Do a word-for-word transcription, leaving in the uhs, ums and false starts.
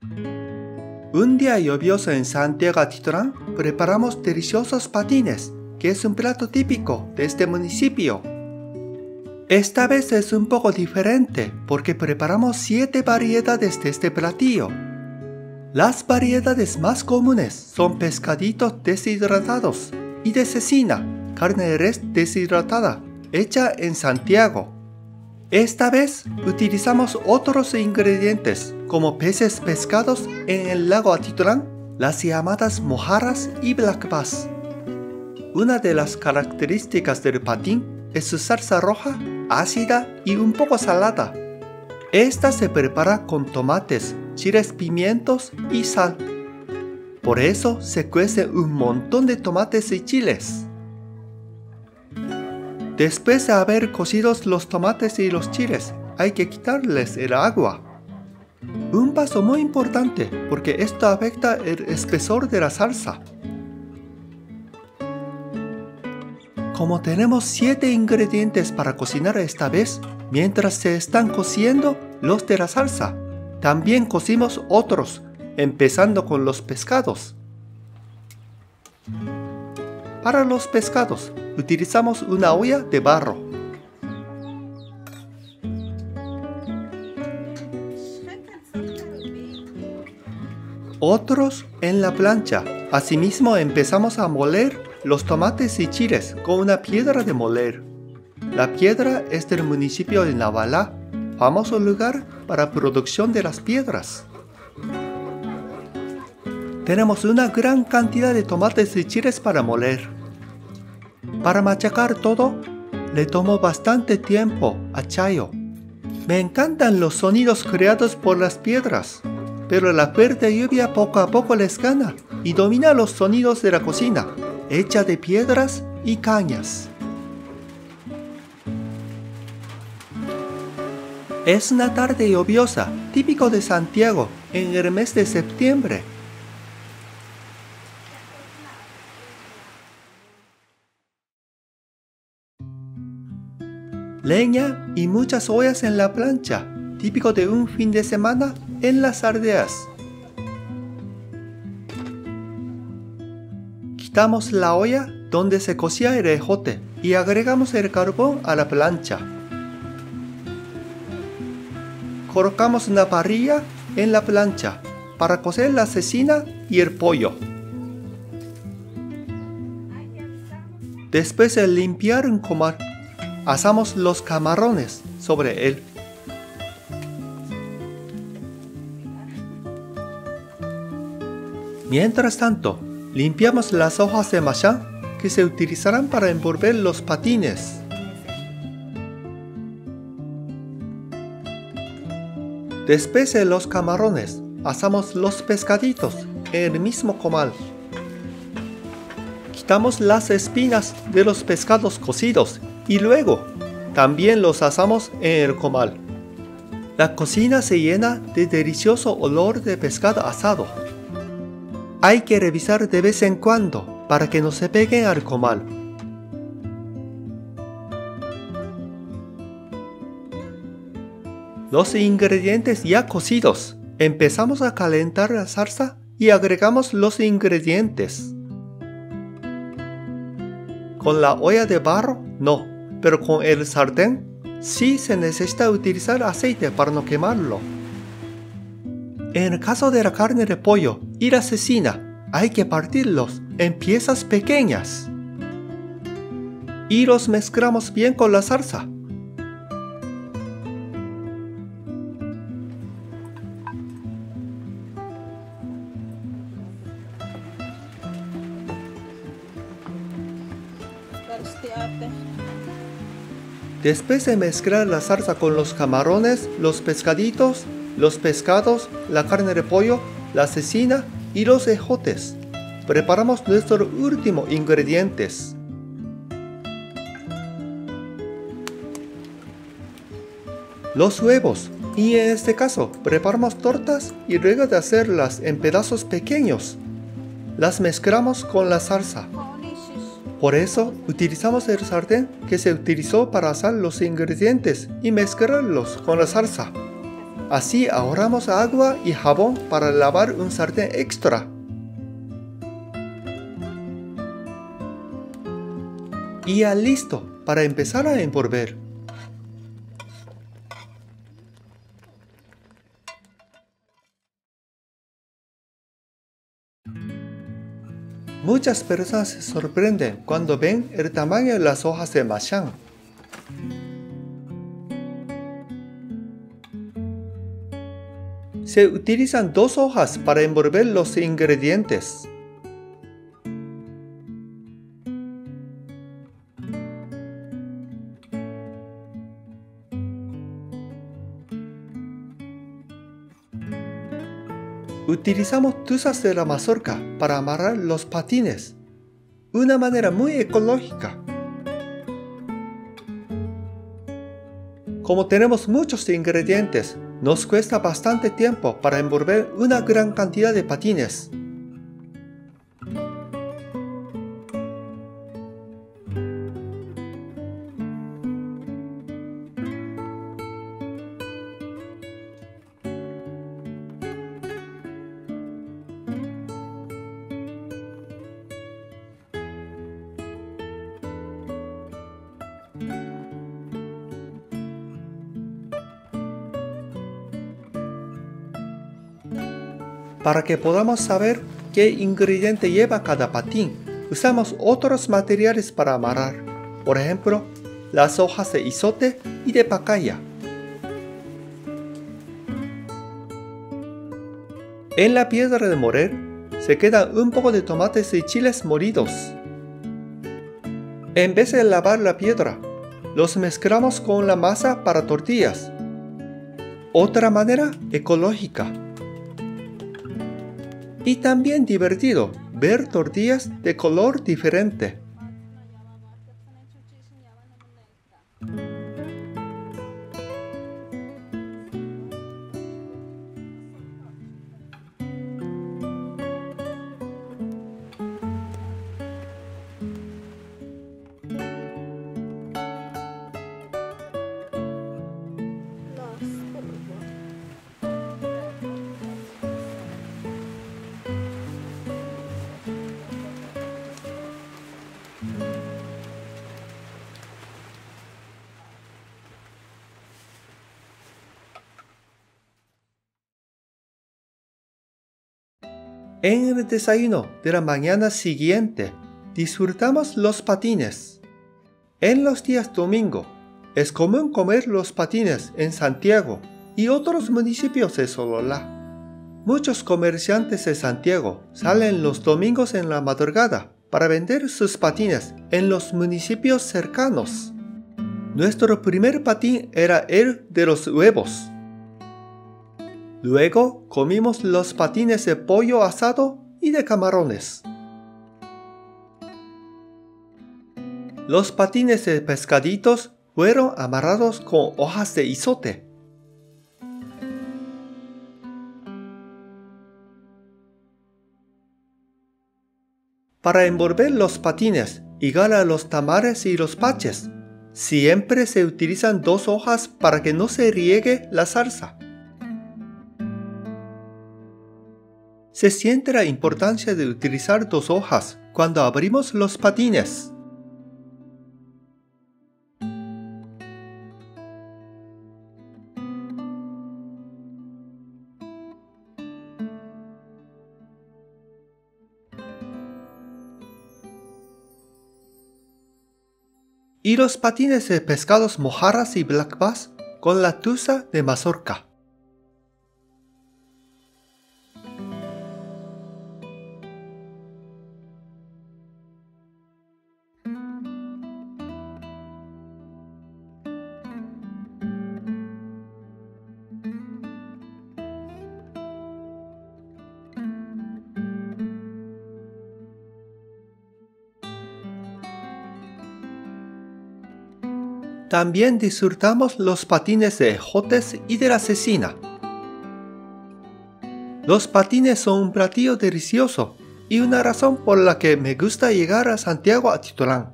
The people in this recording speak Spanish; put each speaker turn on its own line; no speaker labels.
Un día lluvioso en Santiago Atitlán, preparamos deliciosos patines, que es un plato típico de este municipio. Esta vez es un poco diferente porque preparamos siete variedades de este platillo. Las variedades más comunes son pescaditos deshidratados y de cecina, carne de res deshidratada, hecha en Santiago. Esta vez utilizamos otros ingredientes como peces pescados en el lago Atitlán, las llamadas mojarras y black bass. Una de las características del patín es su salsa roja, ácida y un poco salada. Esta se prepara con tomates, chiles, pimientos y sal. Por eso se cuece un montón de tomates y chiles. Después de haber cocido los tomates y los chiles, hay que quitarles el agua. Un paso muy importante porque esto afecta el espesor de la salsa. Como tenemos siete ingredientes para cocinar esta vez, mientras se están cociendo los de la salsa, también cocimos otros, empezando con los pescados. Para los pescados, utilizamos una olla de barro. Otros en la plancha. Asimismo empezamos a moler los tomates y chiles con una piedra de moler. La piedra es del municipio de Navalá, famoso lugar para producción de las piedras. Tenemos una gran cantidad de tomates y chiles para moler. Para machacar todo, le tomó bastante tiempo a Chayo. Me encantan los sonidos creados por las piedras, pero la fuerte lluvia poco a poco les gana y domina los sonidos de la cocina, hecha de piedras y cañas. Es una tarde lluviosa, típico de Santiago, en el mes de septiembre. Leña y muchas ollas en la plancha, típico de un fin de semana en las aldeas. Quitamos la olla donde se cocía el ejote y agregamos el carbón a la plancha. Colocamos una parrilla en la plancha para cocer la cecina y el pollo. Después de limpiar un comal, asamos los camarones sobre él. Mientras tanto, limpiamos las hojas de machán que se utilizarán para envolver los patines. Después de los camarones, asamos los pescaditos en el mismo comal. Quitamos las espinas de los pescados cocidos y luego también los asamos en el comal. La cocina se llena de delicioso olor de pescado asado. Hay que revisar de vez en cuando para que no se peguen al comal. Los ingredientes ya cocidos. Empezamos a calentar la salsa y agregamos los ingredientes. Con la olla de barro, no, pero con el sartén, sí se necesita utilizar aceite para no quemarlo. En el caso de la carne de pollo y la cecina, hay que partirlos en piezas pequeñas. Y los mezclamos bien con la salsa. Después de mezclar la salsa con los camarones, los pescaditos, los pescados, la carne de pollo, la cecina y los ejotes, preparamos nuestros últimos ingredientes. Los huevos, y en este caso preparamos tortas y luego de hacerlas en pedazos pequeños, las mezclamos con la salsa. Por eso utilizamos el sartén que se utilizó para asar los ingredientes y mezclarlos con la salsa. Así ahorramos agua y jabón para lavar un sartén extra. Y ya listo para empezar a envolver. Muchas personas se sorprenden cuando ven el tamaño de las hojas de mashang. Se utilizan dos hojas para envolver los ingredientes. Utilizamos tuzas de la mazorca para amarrar los patines, una manera muy ecológica. Como tenemos muchos ingredientes, nos cuesta bastante tiempo para envolver una gran cantidad de patines. Para que podamos saber qué ingrediente lleva cada patín, usamos otros materiales para amarrar, por ejemplo, las hojas de izote y de pacaya. En la piedra de moler se queda un poco de tomates y chiles molidos. En vez de lavar la piedra, los mezclamos con la masa para tortillas. Otra manera ecológica. Y también divertido ver tortillas de color diferente. En el desayuno de la mañana siguiente, disfrutamos los patines. En los días domingo, es común comer los patines en Santiago y otros municipios de Sololá. Muchos comerciantes de Santiago salen los domingos en la madrugada para vender sus patines en los municipios cercanos. Nuestro primer patín era el de los huevos. Luego comimos los patines de pollo asado y de camarones. Los patines de pescaditos fueron amarrados con hojas de izote. Para envolver los patines, igual a los tamales y los paches, siempre se utilizan dos hojas para que no se riegue la salsa. Se siente la importancia de utilizar dos hojas cuando abrimos los patines. Y los patines de pescados mojarras y black bass con la tusa de mazorca. También disfrutamos los patines de ejotes y de la cecina. Los patines son un platillo delicioso y una razón por la que me gusta llegar a Santiago Atitlán.